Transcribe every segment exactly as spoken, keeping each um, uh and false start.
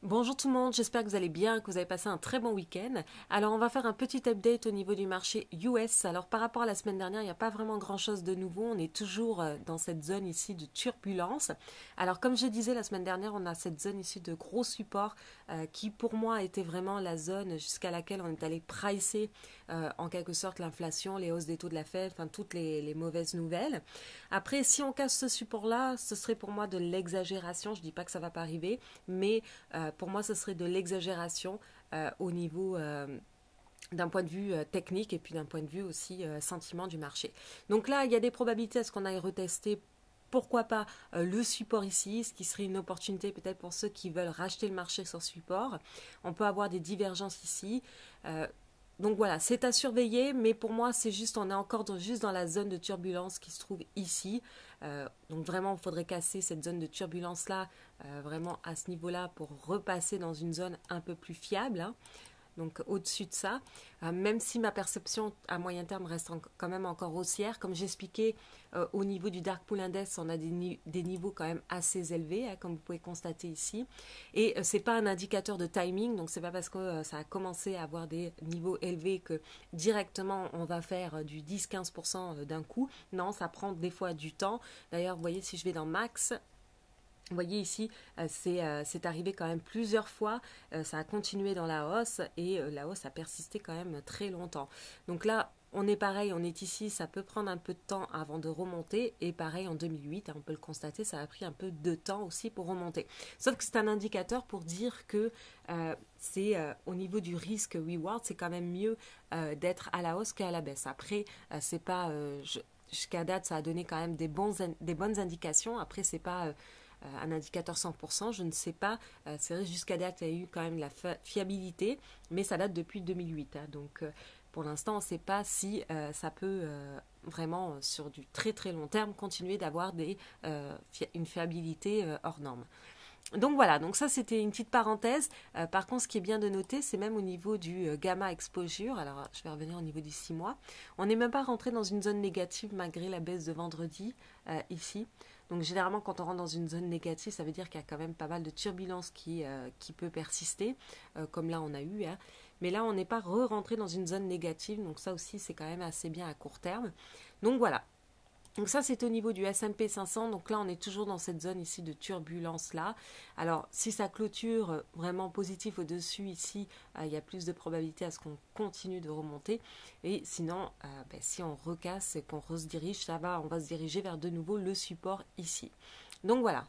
Bonjour tout le monde, j'espère que vous allez bien, que vous avez passé un très bon week-end. Alors on va faire un petit update au niveau du marché U S. Alors par rapport à la semaine dernière, il n'y a pas vraiment grand chose de nouveau, on est toujours euh, dans cette zone ici de turbulence. Alors comme je disais la semaine dernière, on a cette zone ici de gros support euh, qui pour moi était vraiment la zone jusqu'à laquelle on est allé pricer euh, en quelque sorte l'inflation, les hausses des taux de la Fed, enfin toutes les, les mauvaises nouvelles. Après si on casse ce support-là, ce serait pour moi de l'exagération, je ne dis pas que ça ne va pas arriver, mais euh, pour moi, ce serait de l'exagération euh, au niveau euh, d'un point de vue euh, technique et puis d'un point de vue aussi euh, sentiment du marché. Donc là, il y a des probabilités à ce qu'on aille retester. Pourquoi pas euh, le support ici, ce qui serait une opportunité peut-être pour ceux qui veulent racheter le marché sur support. On peut avoir des divergences ici. Euh, donc voilà, c'est à surveiller, mais pour moi, c'est juste, on est encore dans, juste dans la zone de turbulence qui se trouve ici. Euh, donc vraiment, il faudrait casser cette zone de turbulence-là, euh, vraiment à ce niveau-là, pour repasser dans une zone un peu plus fiable. Hein. Donc au-dessus de ça, euh, même si ma perception à moyen terme reste en, quand même encore haussière, comme j'expliquais euh, au niveau du Dark Pool Index, on a des, ni des niveaux quand même assez élevés, hein, comme vous pouvez constater ici. Et euh, c'est pas un indicateur de timing, donc c'est pas parce que euh, ça a commencé à avoir des niveaux élevés que directement on va faire euh, du dix à quinze pour cent d'un coup. Non, ça prend des fois du temps. D'ailleurs, vous voyez, si je vais dans Max, vous voyez ici, euh, c'est euh, arrivé quand même plusieurs fois, euh, ça a continué dans la hausse et euh, la hausse a persisté quand même très longtemps. Donc là, on est pareil, on est ici, ça peut prendre un peu de temps avant de remonter et pareil en deux mille huit, hein, on peut le constater, ça a pris un peu de temps aussi pour remonter. Sauf que c'est un indicateur pour dire que euh, c'est euh, au niveau du risque reward, c'est quand même mieux euh, d'être à la hausse qu'à la baisse. Après, euh, c'est pas... Euh, je, jusqu'à date, ça a donné quand même des, bons, des bonnes indications. Après, c'est pas... Euh, un indicateur cent pour cent, je ne sais pas. Euh, c'est vrai, jusqu'à date, il y a eu quand même la fiabilité, mais ça date depuis deux mille huit. Hein, donc, euh, pour l'instant, on ne sait pas si euh, ça peut euh, vraiment, sur du très très long terme, continuer d'avoir euh, une fiabilité euh, hors norme. Donc voilà, donc ça c'était une petite parenthèse. Euh, par contre, ce qui est bien de noter, c'est même au niveau du euh, gamma exposure. Alors, je vais revenir au niveau du six mois. On n'est même pas rentré dans une zone négative malgré la baisse de vendredi euh, ici. Donc généralement, quand on rentre dans une zone négative, ça veut dire qu'il y a quand même pas mal de turbulences qui, euh, qui peut persister, euh, comme là on a eu. Hein. Mais là, on n'est pas re-rentré dans une zone négative, donc ça aussi c'est quand même assez bien à court terme. Donc voilà. Donc ça, c'est au niveau du S and P cinq cents. Donc là, on est toujours dans cette zone ici de turbulence là. Alors, si ça clôture vraiment positif au-dessus ici, euh, il y a plus de probabilité à ce qu'on continue de remonter. Et sinon, euh, ben, si on recasse et qu'on se dirige, ça va, on va se diriger vers de nouveau le support ici. Donc voilà.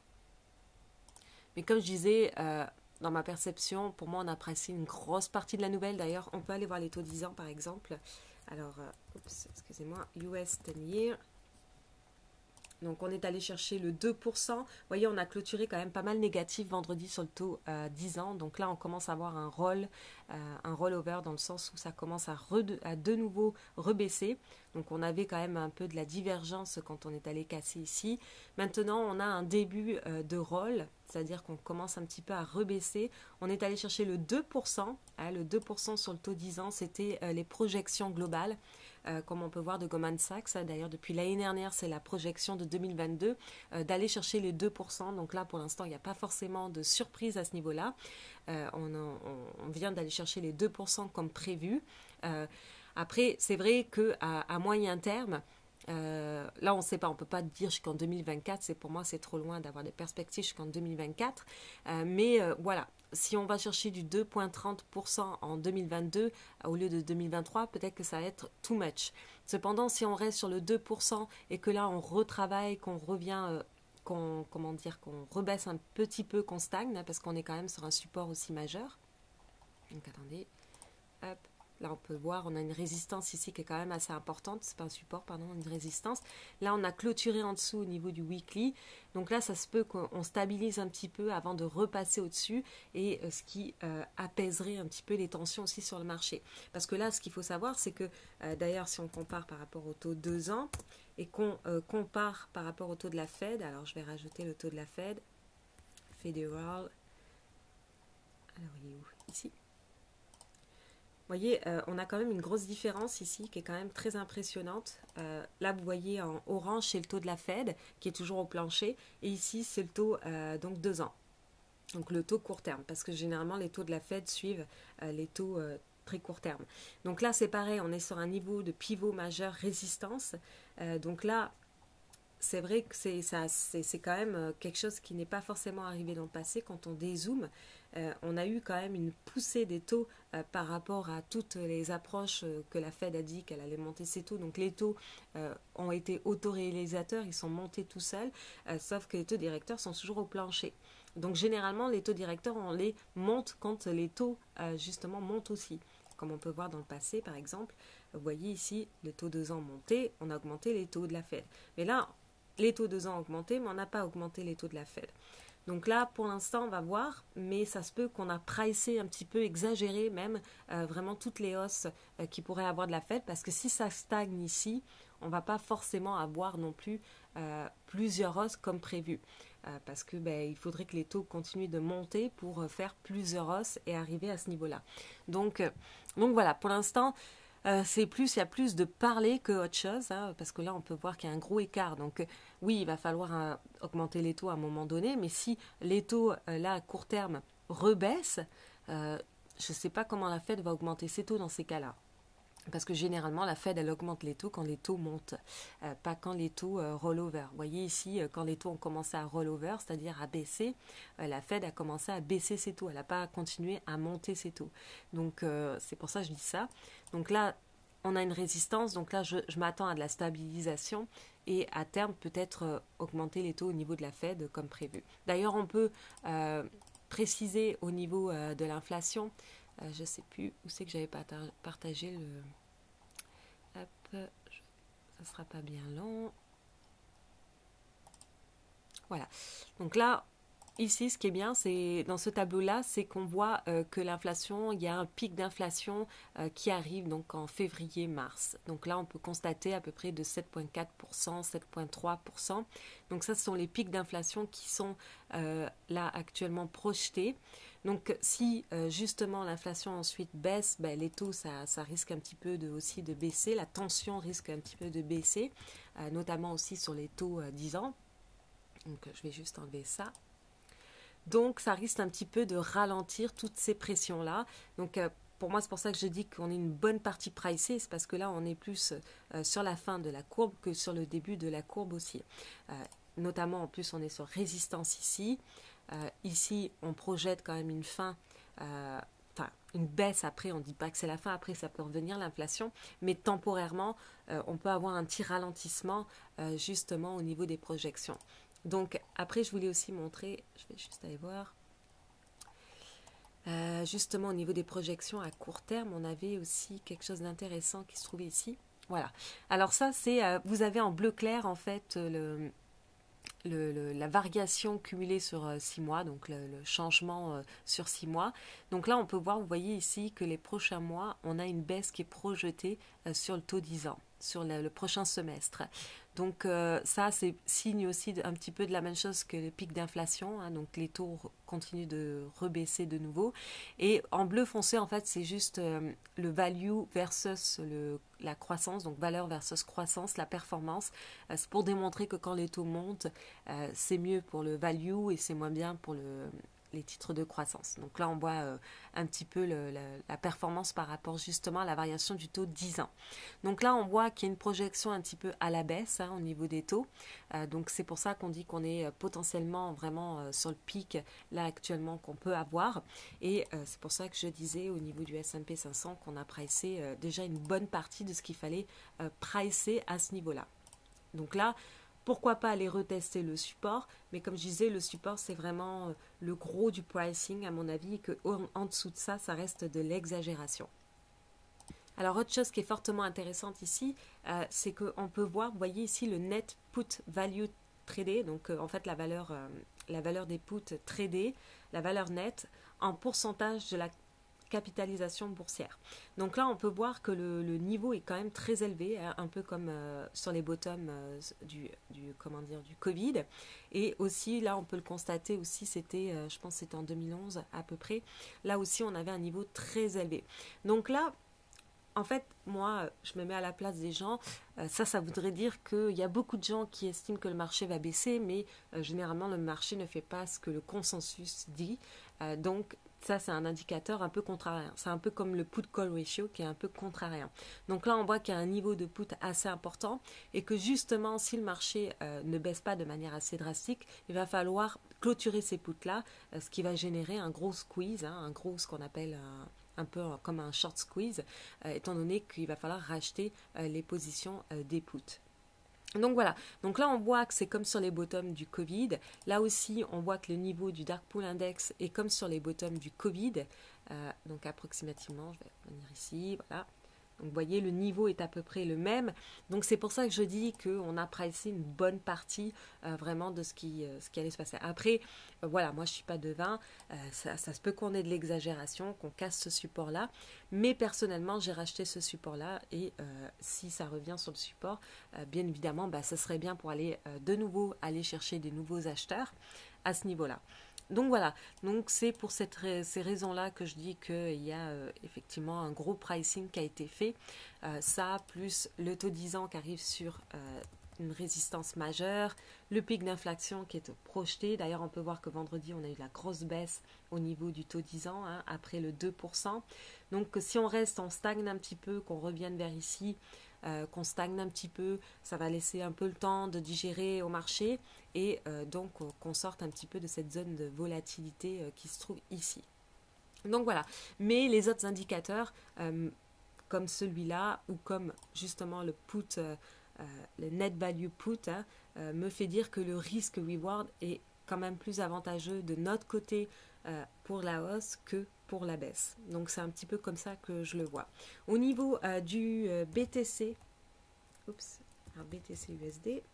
Mais comme je disais, euh, dans ma perception, pour moi, on a apprécié une grosse partie de la nouvelle. D'ailleurs, on peut aller voir les taux dix ans par exemple. Alors, euh, oups, excusez-moi, U S dix year. Donc on est allé chercher le deux pour cent. Vous voyez, on a clôturé quand même pas mal négatif vendredi sur le taux euh, dix ans. Donc là, on commence à avoir un roll, euh, un rollover dans le sens où ça commence à, re, à de nouveau rebaisser. Donc on avait quand même un peu de la divergence quand on est allé casser ici. Maintenant, on a un début euh, de roll, c'est-à-dire qu'on commence un petit peu à rebaisser. On est allé chercher le deux pour cent. Hein, le deux pour cent sur le taux dix ans, c'était euh, les projections globales. Euh, comme on peut voir de Goldman Sachs. D'ailleurs, depuis l'année dernière, c'est la projection de deux mille vingt-deux euh, d'aller chercher les deux pour cent. Donc là, pour l'instant, il n'y a pas forcément de surprise à ce niveau-là. Euh, on, on, on vient d'aller chercher les deux pour cent comme prévu. Euh, après, c'est vrai qu'à à moyen terme, euh, là, on ne sait pas, on ne peut pas dire jusqu'en deux mille vingt-quatre, c'est pour moi, c'est trop loin d'avoir des perspectives jusqu'en deux mille vingt-quatre. Euh, mais euh, voilà, si on va chercher du deux virgule trente pour cent en deux mille vingt-deux au lieu de deux mille vingt-trois, peut-être que ça va être too much. Cependant, si on reste sur le deux pour cent et que là, on retravaille, qu'on revient... Euh, qu'on comment dire, qu'on rebaisse un petit peu, qu'on stagne, hein, parce qu'on est quand même sur un support aussi majeur. Donc attendez, hop. Là, on peut voir, on a une résistance ici qui est quand même assez importante. C'est pas un support, pardon, une résistance. Là, on a clôturé en dessous au niveau du weekly. Donc là, ça se peut qu'on stabilise un petit peu avant de repasser au-dessus et euh, ce qui euh, apaiserait un petit peu les tensions aussi sur le marché. Parce que là, ce qu'il faut savoir, c'est que, euh, d'ailleurs, si on compare par rapport au taux deux ans et qu'on euh, compare par rapport au taux de la Fed, alors je vais rajouter le taux de la Fed, Federal, alors il est où? Ici. Vous voyez, euh, on a quand même une grosse différence ici qui est quand même très impressionnante. Euh, là, vous voyez en orange, c'est le taux de la Fed qui est toujours au plancher. Et ici, c'est le taux euh, donc deux ans. Donc le taux court terme, parce que généralement les taux de la Fed suivent euh, les taux euh, très court terme. Donc là c'est pareil, on est sur un niveau de pivot majeur résistance. Euh, donc là c'est vrai que c'est ça, c'est, c'est quand même quelque chose qui n'est pas forcément arrivé dans le passé. Quand on dézoome, euh, on a eu quand même une poussée des taux euh, par rapport à toutes les approches euh, que la Fed a dit qu'elle allait monter ses taux. Donc les taux euh, ont été autoréalisateurs, ils sont montés tout seuls, euh, sauf que les taux directeurs sont toujours au plancher. Donc généralement, les taux directeurs, on les monte quand les taux euh, justement montent aussi. Comme on peut voir dans le passé, par exemple, vous voyez ici, le taux deux ans monté, on a augmenté les taux de la Fed. Mais là, les taux deux ans ont augmenté, mais on n'a pas augmenté les taux de la Fed. Donc là, pour l'instant, on va voir, mais ça se peut qu'on a pricé un petit peu, exagéré même, euh, vraiment toutes les hausses euh, qui pourraient avoir de la Fed, parce que si ça stagne ici, on ne va pas forcément avoir non plus euh, plusieurs hausses comme prévu. Euh, parce que ben, il faudrait que les taux continuent de monter pour euh, faire plusieurs hausses et arriver à ce niveau-là. Donc, euh, donc voilà, pour l'instant, euh, c'est plus, il y a plus de parler que autre chose, hein, parce que là, on peut voir qu'il y a un gros écart. Donc, euh, oui, il va falloir euh, augmenter les taux à un moment donné, mais si les taux, euh, là, à court terme, rebaissent, euh, je ne sais pas comment la Fed va augmenter ses taux dans ces cas-là. Parce que généralement, la Fed, elle augmente les taux quand les taux montent, euh, pas quand les taux euh, roll over. Vous voyez ici, euh, quand les taux ont commencé à roll over, c'est-à-dire à baisser, euh, la Fed a commencé à baisser ses taux. Elle n'a pas continué à monter ses taux. Donc, euh, c'est pour ça que je dis ça. Donc là, on a une résistance. Donc là, je, je m'attends à de la stabilisation et à terme, peut-être euh, augmenter les taux au niveau de la Fed comme prévu. D'ailleurs, on peut euh, préciser au niveau euh, de l'inflation. Euh, je ne sais plus où c'est que j'avais partagé le... Hop, je... ça ne sera pas bien long. Voilà. Donc là, ici, ce qui est bien, c'est dans ce tableau-là, c'est qu'on voit euh, que l'inflation, il y a un pic d'inflation euh, qui arrive donc en février-mars. Donc là, on peut constater à peu près de sept virgule quatre pour cent, sept virgule trois pour cent. Donc ça, ce sont les pics d'inflation qui sont euh, là actuellement projetés. Donc si euh, justement l'inflation ensuite baisse, ben, les taux, ça, ça risque un petit peu de, aussi de baisser. La tension risque un petit peu de baisser, euh, notamment aussi sur les taux euh, dix ans. Donc je vais juste enlever ça. Donc, ça risque un petit peu de ralentir toutes ces pressions-là. Donc, euh, pour moi, c'est pour ça que je dis qu'on est une bonne partie pricée. C'est parce que là, on est plus euh, sur la fin de la courbe que sur le début de la courbe aussi. Euh, notamment, en plus, on est sur résistance ici. Euh, ici, on projette quand même une fin, euh, enfin, une baisse après. On ne dit pas que c'est la fin. Après, ça peut revenir, l'inflation. Mais temporairement, euh, on peut avoir un petit ralentissement, euh, justement, au niveau des projections. Donc après je voulais aussi montrer, je vais juste aller voir, euh, justement au niveau des projections à court terme, on avait aussi quelque chose d'intéressant qui se trouvait ici. Voilà, alors ça c'est, euh, vous avez en bleu clair en fait le, le, le, la variation cumulée sur euh, six mois, donc le, le changement euh, sur six mois. Donc là on peut voir, vous voyez ici que les prochains mois, on a une baisse qui est projetée euh, sur le taux dix ans, sur le, le prochain semestre. Donc euh, ça, c'est signe aussi un petit peu de la même chose que le pic d'inflation. Hein, donc les taux continuent de rebaisser de nouveau. Et en bleu foncé, en fait, c'est juste euh, le value versus le, la croissance, donc valeur versus croissance, la performance. Euh, c'est pour démontrer que quand les taux montent, euh, c'est mieux pour le value et c'est moins bien pour le... les titres de croissance. Donc là, on voit euh, un petit peu le, la, la performance par rapport justement à la variation du taux dix ans. Donc là, on voit qu'il y a une projection un petit peu à la baisse hein, au niveau des taux. Euh, donc c'est pour ça qu'on dit qu'on est potentiellement vraiment euh, sur le pic là actuellement qu'on peut avoir. Et euh, c'est pour ça que je disais au niveau du S and P cinq cents qu'on a pricé euh, déjà une bonne partie de ce qu'il fallait euh, pricer à ce niveau-là. Donc là, pourquoi pas aller retester le support, mais comme je disais, le support c'est vraiment le gros du pricing à mon avis, et que en dessous de ça, ça reste de l'exagération. Alors autre chose qui est fortement intéressante ici, euh, c'est qu'on peut voir, vous voyez ici le net put value tradé, donc euh, en fait la valeur, euh, la valeur des puts tradés, la valeur nette en pourcentage de la capitalisation boursière. Donc là, on peut voir que le, le niveau est quand même très élevé, hein, un peu comme euh, sur les bottoms euh, du, du, comment dire, du Covid. Et aussi, là, on peut le constater aussi, c'était, euh, je pense que c'était en deux mille onze à peu près, là aussi, on avait un niveau très élevé. Donc là, en fait, moi, je me mets à la place des gens. Euh, ça, ça voudrait dire qu'il y a beaucoup de gens qui estiment que le marché va baisser, mais euh, généralement, le marché ne fait pas ce que le consensus dit. Euh, donc, ça, c'est un indicateur un peu contrariant. C'est un peu comme le put-call ratio qui est un peu contrariant. Donc là, on voit qu'il y a un niveau de put assez important et que justement, si le marché euh, ne baisse pas de manière assez drastique, il va falloir clôturer ces puts-là, euh, ce qui va générer un gros squeeze, hein, un gros, ce qu'on appelle un un peu comme un short squeeze, euh, étant donné qu'il va falloir racheter euh, les positions euh, des puts. Donc voilà, donc là on voit que c'est comme sur les bottoms du Covid. Là aussi on voit que le niveau du Dark Pool Index est comme sur les bottoms du Covid. Euh, donc approximativement, je vais venir ici, voilà. Donc vous voyez, le niveau est à peu près le même. Donc c'est pour ça que je dis qu'on a pricé une bonne partie euh, vraiment de ce qui, euh, ce qui allait se passer. Après, euh, voilà, moi je ne suis pas devin. Euh, ça, ça se peut qu'on ait de l'exagération, qu'on casse ce support-là. Mais personnellement, j'ai racheté ce support-là. Et euh, si ça revient sur le support, euh, bien évidemment, bah, ce serait bien pour aller euh, de nouveau aller chercher des nouveaux acheteurs à ce niveau-là. Donc voilà, donc c'est pour cette, ces raisons-là que je dis qu'il y a euh, effectivement un gros pricing qui a été fait. Euh, ça, plus le taux dix ans qui arrive sur euh, une résistance majeure, le pic d'inflation qui est projeté. D'ailleurs, on peut voir que vendredi, on a eu de la grosse baisse au niveau du taux dix ans, hein, après le deux pour cent. Donc si on reste, on stagne un petit peu, qu'on revienne vers ici, euh, qu'on stagne un petit peu, ça va laisser un peu le temps de digérer au marché et euh, donc euh, qu'on sorte un petit peu de cette zone de volatilité euh, qui se trouve ici. Donc voilà, mais les autres indicateurs, euh, comme celui-là ou comme justement le put, euh, euh, le net value put, hein, euh, me fait dire que le risque reward est quand même plus avantageux de notre côté euh, pour la hausse que pour la baisse. Donc c'est un petit peu comme ça que je le vois. Au niveau euh, du euh, B T C, oups, alors B T C U S D.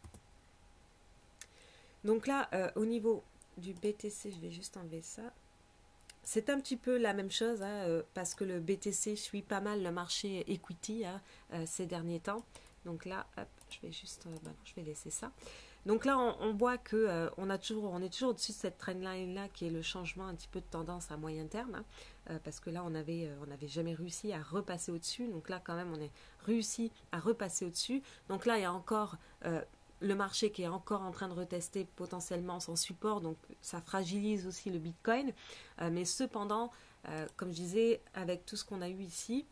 Donc là, euh, au niveau du B T C, je vais juste enlever ça. C'est un petit peu la même chose, hein, euh, parce que le B T C suit pas mal le marché equity hein, euh, ces derniers temps. Donc là, hop, je vais juste, euh, bah non, je vais laisser ça. Donc là, on, on voit que euh, on, a toujours, on est toujours au-dessus de cette trendline là, qui est le changement un petit peu de tendance à moyen terme, hein, euh, parce que là, on avait, euh, on n'avait jamais réussi à repasser au-dessus. Donc là, quand même, on est réussi à repasser au-dessus. Donc là, il y a encore euh, le marché qui est encore en train de retester potentiellement son support, donc ça fragilise aussi le Bitcoin. Euh, mais cependant, euh, comme je disais, avec tout ce qu'on a eu ici,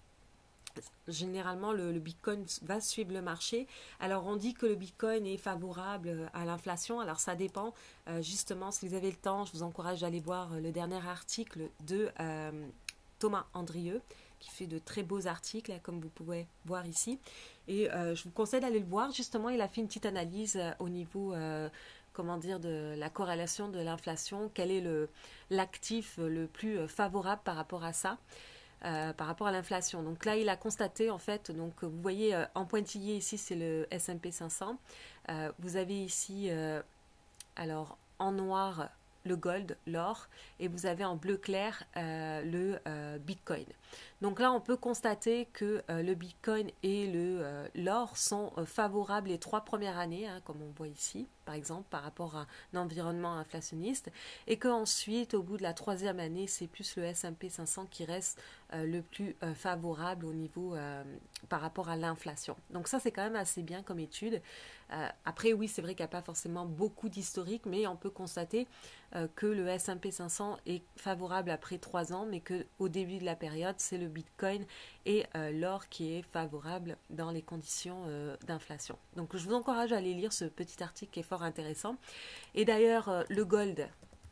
généralement le, le Bitcoin va suivre le marché. Alors on dit que le Bitcoin est favorable à l'inflation, alors ça dépend. Euh, justement, si vous avez le temps, je vous encourage d'aller voir le dernier article de euh, Thomas Andrieux, qui fait de très beaux articles, comme vous pouvez voir ici. Et euh, je vous conseille d'aller le voir. Justement, il a fait une petite analyse euh, au niveau, euh, comment dire, de la corrélation de l'inflation. Quel est le, l'actif le plus favorable par rapport à ça, euh, par rapport à l'inflation. Donc là, il a constaté, en fait, donc vous voyez, euh, en pointillé ici, c'est le S and P cinq cents. Euh, vous avez ici, euh, alors, en noir, le gold, l'or, et vous avez en bleu clair euh, le euh, Bitcoin. Donc là, on peut constater que euh, le Bitcoin et le euh, l'or sont euh, favorables les trois premières années, hein, comme on voit ici, par exemple, par rapport à un environnement inflationniste, et qu'ensuite, au bout de la troisième année, c'est plus le S and P cinq cents qui reste euh, le plus euh, favorable au niveau euh, par rapport à l'inflation. Donc ça, c'est quand même assez bien comme étude. Euh, après, oui, c'est vrai qu'il n'y a pas forcément beaucoup d'historique, mais on peut constater euh, que le S and P cinq cents est favorable après trois ans, mais qu'au début de la période, c'est le Bitcoin et euh, l'or qui est favorable dans les conditions euh, d'inflation. Donc je vous encourage à aller lire ce petit article qui est fort intéressant. Et d'ailleurs, euh, le gold,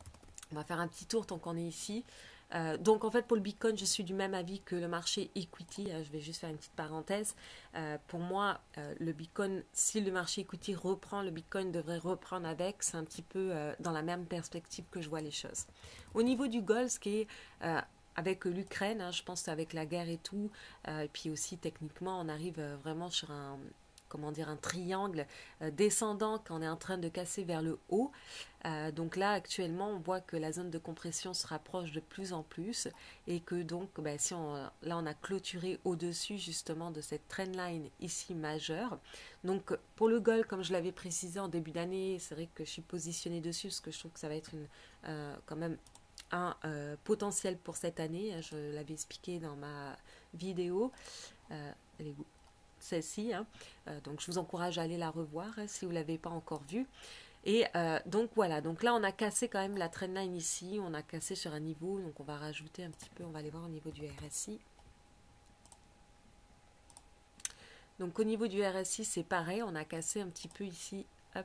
on va faire un petit tour tant qu'on est ici. Euh, donc en fait pour le Bitcoin je suis du même avis que le marché equity, euh, je vais juste faire une petite parenthèse. Euh, pour moi euh, le Bitcoin, si le marché equity reprend, le Bitcoin devrait reprendre avec, c'est un petit peu euh, dans la même perspective que je vois les choses. Au niveau du gold, ce qui est euh, avec l'Ukraine, hein, je pense avec la guerre et tout, euh, et puis aussi techniquement on arrive euh, vraiment sur un, comment dire, un triangle euh, descendant qu'on est en train de casser vers le haut. Euh, donc là actuellement on voit que la zone de compression se rapproche de plus en plus et que donc ben, si on, là on a clôturé au-dessus justement de cette trendline ici majeure. Donc pour le gold, comme je l'avais précisé en début d'année, c'est vrai que je suis positionnée dessus parce que je trouve que ça va être une, euh, quand même un euh, potentiel pour cette année. Je l'avais expliqué dans ma vidéo. Euh, elle est où? Celle-ci. Hein. Euh, donc, je vous encourage à aller la revoir hein, si vous ne l'avez pas encore vue. Et euh, donc voilà, donc là on a cassé quand même la trendline ici, on a cassé sur un niveau, donc on va rajouter un petit peu, on va aller voir au niveau du R S I. Donc au niveau du R S I c'est pareil, on a cassé un petit peu ici, hop,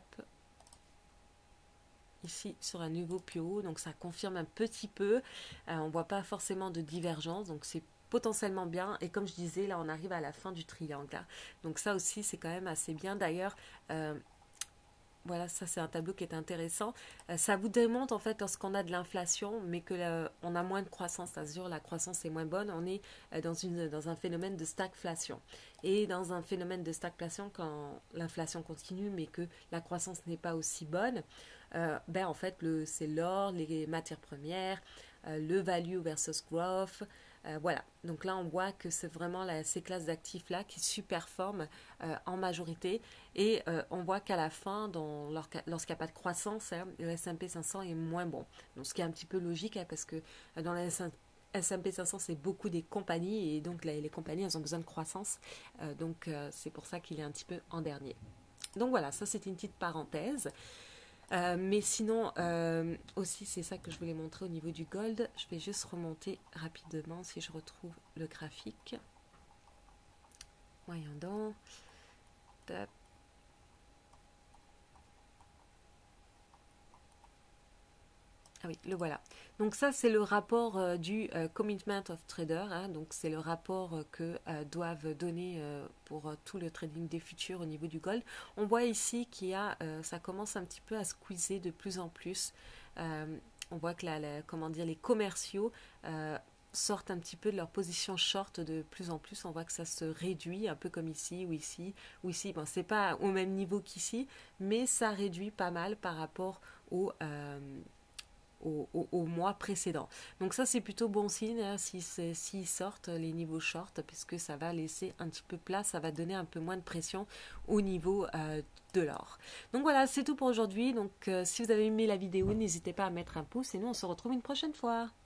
ici sur un niveau plus haut, donc ça confirme un petit peu, euh, on ne voit pas forcément de divergence, donc c'est potentiellement bien, et comme je disais, là on arrive à la fin du triangle, hein. Donc ça aussi c'est quand même assez bien, d'ailleurs, euh, voilà, ça c'est un tableau qui est intéressant. Euh, ça vous démontre en fait lorsqu'on a de l'inflation, mais que euh, on a moins de croissance, c'est-à-dire la croissance est moins bonne, on est euh, dans, une, dans un phénomène de stagflation. Et dans un phénomène de stagflation, quand l'inflation continue, mais que la croissance n'est pas aussi bonne, euh, ben en fait c'est l'or, les matières premières, euh, le value versus growth. Euh, voilà, donc là on voit que c'est vraiment la, ces classes d'actifs là qui superforment euh, en majorité et euh, on voit qu'à la fin, dans, lorsqu'il n'y a pas de croissance, hein, le S and P cinq cents est moins bon. Donc ce qui est un petit peu logique hein, parce que euh, dans le S and P cinq cents c'est beaucoup des compagnies et donc les, les compagnies elles ont besoin de croissance, euh, donc euh, c'est pour ça qu'il est un petit peu en dernier. Donc voilà, ça c'était une petite parenthèse. Euh, mais sinon, euh, aussi, c'est ça que je voulais montrer au niveau du gold. Je vais juste remonter rapidement si je retrouve le graphique. Voyons donc. Top. Ah oui, le voilà. Donc ça, c'est le rapport euh, du euh, Commitment of Trader. Hein, donc c'est le rapport euh, que euh, doivent donner euh, pour euh, tout le trading des futurs au niveau du gold. On voit ici qu'il y a, euh, ça commence un petit peu à squeezer de plus en plus. Euh, on voit que la, la, comment dire, les commerciaux euh, sortent un petit peu de leur position short de plus en plus. On voit que ça se réduit, un peu comme ici ou ici ou ici. Bon, c'est pas au même niveau qu'ici, mais ça réduit pas mal par rapport au euh, Au, au, au mois précédent. Donc ça c'est plutôt bon signe hein, s'ils si, si sortent les niveaux short puisque ça va laisser un petit peu place, ça va donner un peu moins de pression au niveau euh, de l'or. Donc voilà, c'est tout pour aujourd'hui. Donc euh, si vous avez aimé la vidéo, n'hésitez pas à mettre un pouce et nous on se retrouve une prochaine fois.